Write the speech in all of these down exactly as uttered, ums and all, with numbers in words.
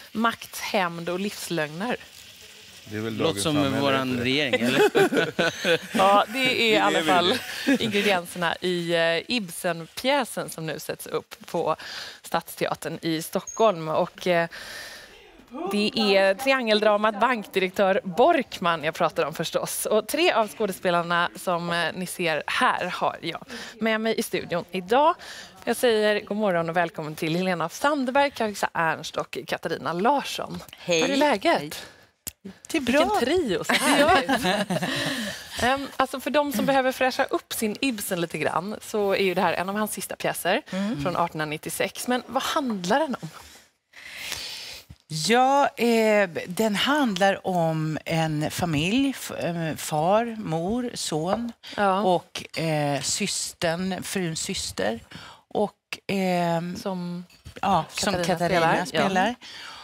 makt, hämnd och livslögner. Det är väl låter som våran regering, eller? Ja, det är i alla fall ingredienserna i uh, Ibsen-pjäsen som nu sätts upp på Stadsteatern i Stockholm. Och uh, det är triangeldramat bankdirektör Borkman jag pratar om förstås. Och tre av skådespelarna som uh, ni ser här har jag med mig i studion idag. Jag säger god morgon och välkommen till Helena af Sandberg, Kajsa Ernst och Katarina Larsson. Hej. Hur är läget? Hej. Det är bra. Vilken trio, så här. um, alltså för de som behöver fräscha upp sin Ibsen lite grann så är ju det här en av hans sista pjäser mm. från arton nittiosex. Men vad handlar den om? Ja, eh, den handlar om en familj, far, mor, son ja. och eh, systern, fruns syster och eh, som ja, Katarina som Katarina spelar. spelar. Ja.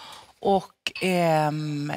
Och eh,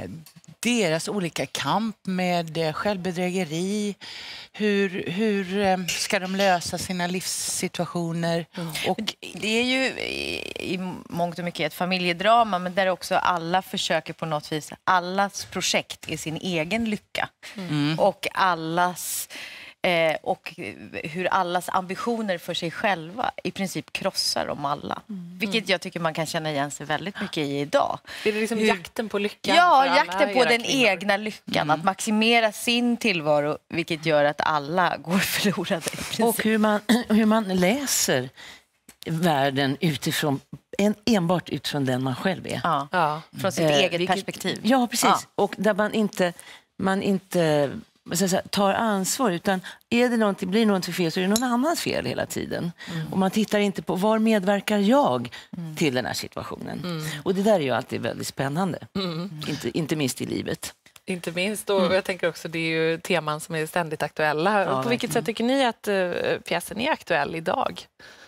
deras olika kamp med självbedrägeri. Hur, hur ska de lösa sina livssituationer? Mm. Och det är ju i, i mångt och mycket ett familjedrama, men där också alla försöker på något vis. Allas projekt är sin egen lycka. Mm. Och allas... Eh, och hur allas ambitioner för sig själva i princip krossar dem alla. Mm. Vilket jag tycker man kan känna igen sig väldigt mycket i idag. Är det liksom hur... jakten på lyckan? Ja, för jakten på den kvinnor. egna lyckan. Mm. Att maximera sin tillvaro, vilket gör att alla går förlorade. Och hur man, hur man läser världen utifrån, en, enbart utifrån den man själv är. Ja, ja. Från sitt eh, eget vilket, perspektiv. Ja, precis. Ja. Och där man inte... Man inte så att säga, tar ansvar, utan är det någonting, blir något fel så är det någon annans fel hela tiden. Mm. Och man tittar inte på var medverkar jag mm. till den här situationen. Mm. Och det där är ju alltid väldigt spännande. Mm. Inte, inte minst i livet. Inte minst, och mm. jag tänker också det är ju teman som är ständigt aktuella. Ja, på vilket verkligen. sätt tycker ni att uh, pjäsen är aktuell idag?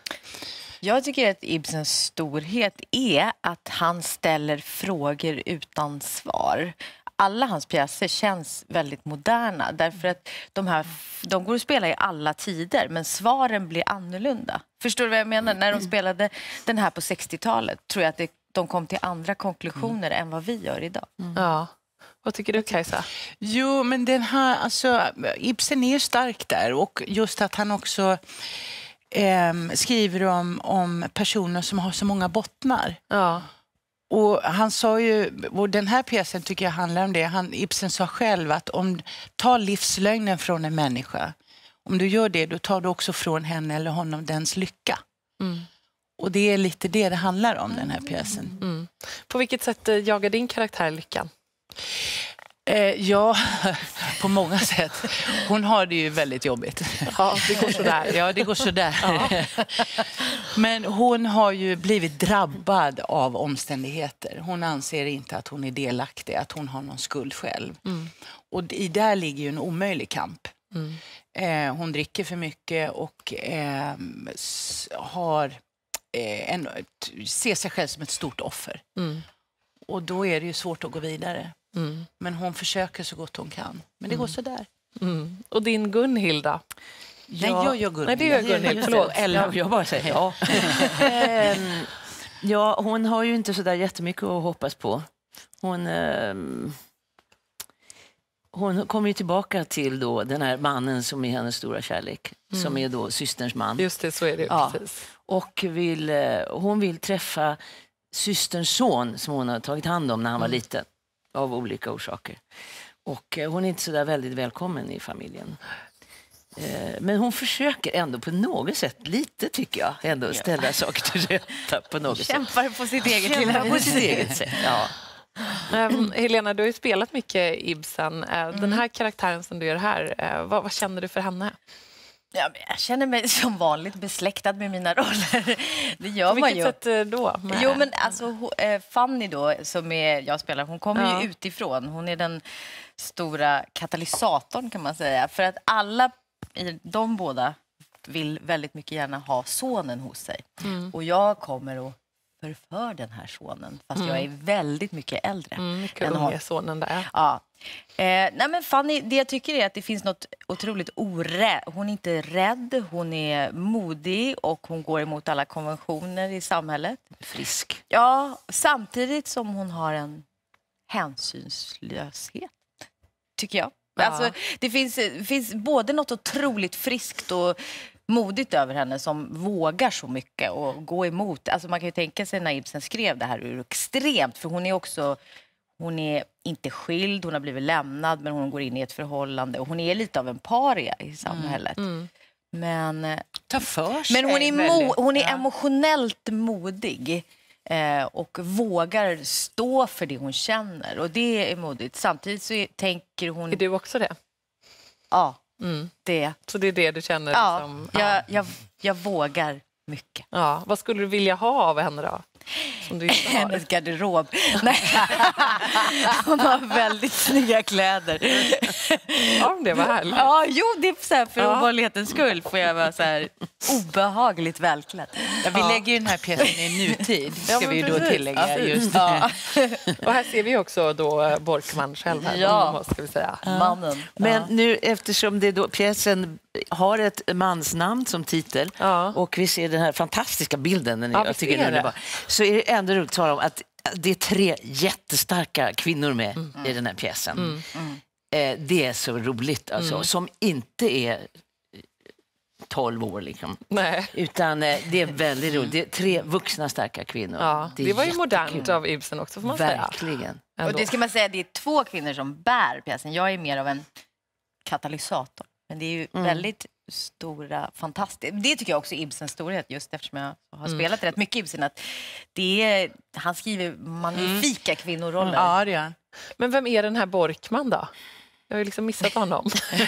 Jag tycker att Ibsens storhet är att han ställer frågor utan svar. Alla hans pjäser känns väldigt moderna därför att de, här, de går att spela i alla tider, men svaren blir annorlunda. Förstår du vad jag menar? När de spelade den här på sextiotalet tror jag att det, de kom till andra konklusioner mm. än vad vi gör idag. Mm. Ja. Vad tycker du, Kajsa? Jo, men den här, alltså, Ibsen är stark där, och just att han också eh, skriver om, om personer som har så många bottnar. Ja. Och han sa ju, och den här pjäsen tycker jag handlar om det, han, Ibsen sa själv att om ta livslögnen från en människa, om du gör det, då tar du också från henne eller honom dens lycka. Mm. Och det är lite det det handlar om, den här pjäsen. Mm. På vilket sätt jagar din karaktär lyckan? Eh, ja, på många sätt. Hon har det ju väldigt jobbigt. Ja, det går sådär. Ja, det går sådär. Ja. Men hon har ju blivit drabbad av omständigheter. Hon anser inte att hon är delaktig, att hon har någon skuld själv. Mm. Och i där ligger ju en omöjlig kamp. Mm. Eh, hon dricker för mycket och eh, har eh, en, ser sig själv som ett stort offer. Mm. Och då är det ju svårt att gå vidare. Mm. Men hon försöker så gott hon kan. Men det mm. går så där. Mm. Och din Gunhilda? Ja. Nej, jag gör Gunhild. Nej, det gör Gunhild. Förlåt. Eller jag bara säger ja. ähm, ja, hon har ju inte så där jättemycket att hoppas på. Hon... Ähm, hon kommer ju tillbaka till då den här mannen som är hennes stora kärlek. Mm. Som är då systerns man. Just det, så är det. Ja. Precis. Och vill, hon vill träffa systerns son som hon har tagit hand om när han var mm. liten. Av olika orsaker. Och hon är inte så där väldigt välkommen i familjen. Men hon försöker ändå på något sätt, lite tycker jag, ändå ställa ja. saker till rätta på något Kämpar sätt. på sitt eget Kämpar på sitt eget sätt, ja. Um, Helena, du har ju spelat mycket Ibsen. Uh, mm. Den här karaktären som du gör här, uh, vad, vad känner du för henne? Ja, men jag känner mig som vanligt besläktad med mina roller. Det gör på man ju. Vilket sätt då? Med... Jo, men alltså Fanny då, som är, jag spelar, hon kommer ja. ju utifrån. Hon är den stora katalysatorn kan man säga. För att alla, de båda, vill väldigt mycket gärna ha sonen hos sig. Mm. Och jag kommer och offer för den här sonen. Fast mm. jag är väldigt mycket äldre. Mm, mycket unga sonen där. Ja. Eh, nej men Fanny, det jag tycker är att det finns något otroligt orädd. Hon är inte rädd, hon är modig och hon går emot alla konventioner i samhället. Frisk. Ja, samtidigt som hon har en hänsynslöshet, tycker jag. Ja. Alltså, det finns, det finns både något otroligt friskt och modigt över henne som vågar så mycket och gå emot. Alltså man kan ju tänka sig när Ibsen skrev det här ur extremt, för hon är också, hon är inte skild, hon har blivit lämnad men hon går in i ett förhållande och hon är lite av en paria i samhället. Mm. Mm. Men, Ta för sig men hon är, mo, hon är emotionellt modig eh, och vågar stå för det hon känner och det är modigt. Samtidigt så är, tänker hon... Är du också det? Ja. Mm. Det. Så det är det du känner? Ja, som, ja. Jag, jag, jag vågar mycket. Ja. Vad skulle du vilja ha av henne då? Som du inte har? Hennes garderob. Nej. Hon har väldigt snygga kläder. Ja, det var härligt. Ja, jo, det är så här, för ja. ovanlighetens skull får jag vara så här obehagligt välklädd. Ja, vi lägger ju den här pjäsen i nutid, ska ja, vi då tillägga. Ja, just ja. Och här ser vi också då Borkman själv här. Ja, ska vi säga. Ja. Mannen. Men ja. nu, eftersom det då, pjäsen har ett mansnamn som titel ja. och vi ser den här fantastiska bilden, den ja, jag tycker den är bra, så är det ändå roligt att tala om att det är tre jättestarka kvinnor med mm. i den här pjäsen. Mm. Mm. Eh, det är så roligt alltså, mm. som inte är tolv år liksom. Nej. Utan eh, det är väldigt roligt. Det är tre vuxna starka kvinnor. Ja, det, det var ju modernt av Ibsen också, får man Verkligen. säga. Verkligen. Och det ska man säga, det är två kvinnor som bär pjäsen. Jag är mer av en katalysator. Men det är ju mm. väldigt stora, fantastiska. Det tycker jag också är Ibsens storhet, just eftersom jag har mm. spelat rätt mycket Ibsen. Att det är, han skriver magnifika mm. kvinnoroller. Ja, det är. Men vem är den här Borkman då? Jag har ju liksom missat honom.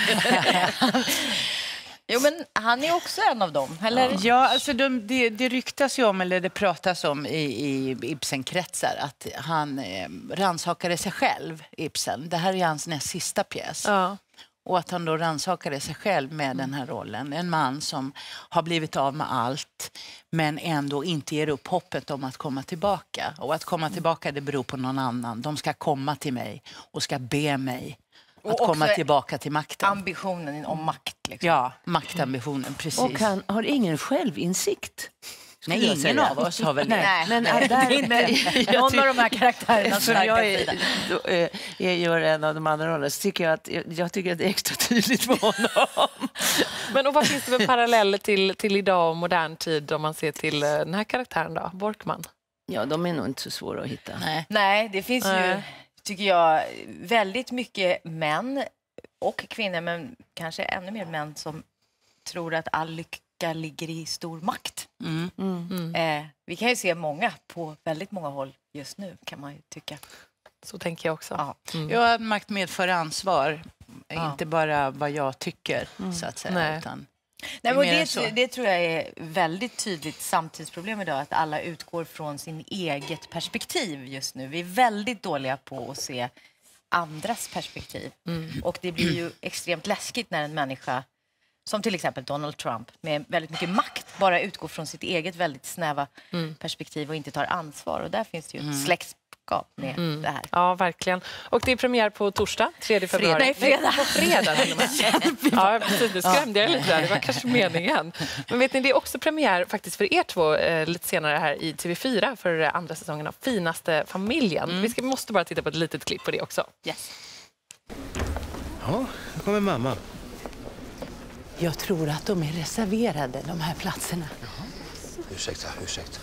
Jo, men han är också en av dem, eller? Ja, alltså de, det, det ryktas ju om, eller det pratas om i, i Ibsen-kretsar att han eh, rannsakade sig själv, Ibsen. Det här är hans näst sista pjäs. Ja. Och att han då rannsakade sig själv med den här rollen. En man som har blivit av med allt men ändå inte ger upp hoppet om att komma tillbaka. Och att komma tillbaka, det beror på någon annan. De ska komma till mig och ska be mig att komma tillbaka till makten. Ambitionen om makt. Liksom. Ja, maktambitionen, precis. Och han har ingen självinsikt. Nej, ingen säga. av oss har väl det. Nej, men nej, där, det är men, inte någon av de här karaktärerna som jag, är, då, eh, jag gör en av de andra rollerna, så tycker jag att jag, jag tycker att det är extra tydligt med honom. Men och vad finns det för paralleller till, till idag och modern tid om man ser till den här karaktären då, Borkman? Ja, de är nog inte så svåra att hitta. Nej, nej det finns nej. ju, tycker jag, väldigt mycket män och kvinnor, men kanske ännu mer män som tror att all lycka ligger i stor makt. Mm. Mm. Mm. Eh, vi kan ju se många på väldigt många håll just nu, kan man ju tycka. Så tänker jag också. Ja. Mm. Ja, makt medför ansvar. Ja. Inte bara vad jag tycker, mm. så att säga. Nej. Utan Nej, men det, det tror jag är väldigt tydligt samtidsproblem idag, att alla utgår från sin eget perspektiv just nu. Vi är väldigt dåliga på att se andras perspektiv. Mm. Och det blir ju extremt läskigt när en människa som till exempel Donald Trump med väldigt mycket makt bara utgår från sitt eget väldigt snäva mm. perspektiv och inte tar ansvar. Och där finns det ju ett mm. släktskap med mm. det här. Ja, verkligen. Och det är premiär på torsdag, tredje februari. Nej, fredag. På fredag till och med. Ja, precis. Nu skrämde jag lite där. Det var kanske meningen. Men vet ni, det är också premiär faktiskt för er två eh, lite senare här i T V fyra för andra säsongen av Finaste familjen. Mm. Vi, ska, vi måste bara titta på ett litet klipp på det också. Yes. Ja, nu kommer mamma. Jag tror att de är reserverade, de här platserna. Jaha. Ursäkta, ursäkta.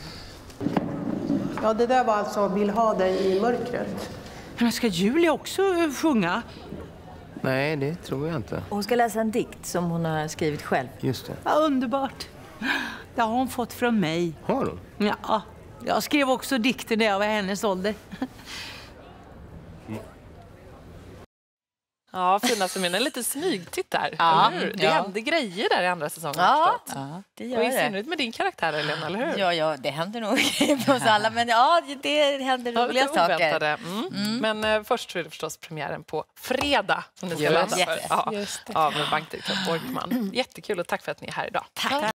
Ja, det där var alltså Vill ha dig i mörkret. Men ska Julia också sjunga? Nej, det tror jag inte. Hon ska läsa en dikt som hon har skrivit själv. Just det. Ja, underbart. Det har hon fått från mig. Har hon? Ja, jag skrev också dikter när jag var hennes ålder. Ja, Finaste familjen, lite smygtitt där. Ja, eller hur? Det ja. händer grejer där i andra säsongen. Ja, ja, det gör och i det. synnerhet med din karaktär, Helena, eller hur? Ja, ja, det händer nog på oss alla. Men ja, det händer ja, roliga saker. Mm. Mm. Men eh, först så är det förstås premiären på fredag som ni ska läsa för. Yes. Ja, av bankdirektör Borkman. Jättekul och tack för att ni är här idag. Tack.